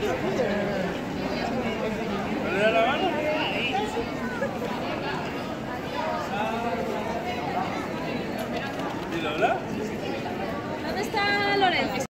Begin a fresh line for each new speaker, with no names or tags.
¿Le da la mano? ¿Y dobla?
¿Dónde está Lorenzo?